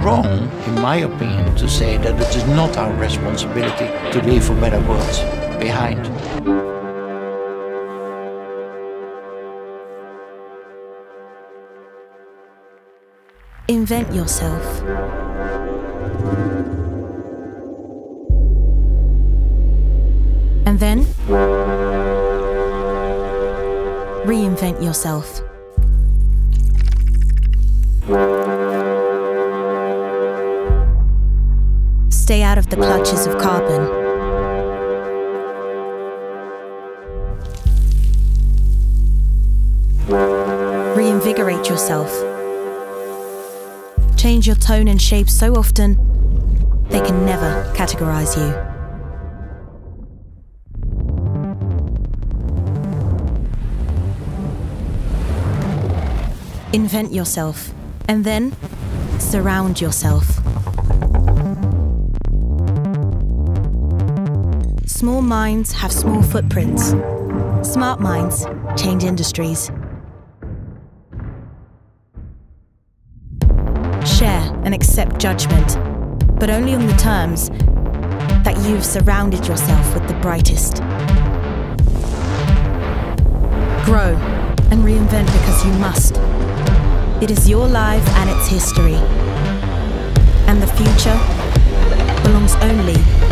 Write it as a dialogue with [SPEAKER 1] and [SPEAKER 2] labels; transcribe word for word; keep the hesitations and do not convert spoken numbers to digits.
[SPEAKER 1] wrong, in my opinion, to say that it is not our responsibility to leave a better world behind.
[SPEAKER 2] Invent yourself. And then, reinvent yourself. Stay out of the clutches of carbon. Reinvigorate yourself. Change your tone and shape so often, they can never categorize you. Invent yourself, and then surround yourself. Small minds have small footprints. Smart minds change industries. Share and accept judgment, but only on the terms that you've surrounded yourself with the brightest. Grow and reinvent because you must. It is your life and its history. And the future belongs only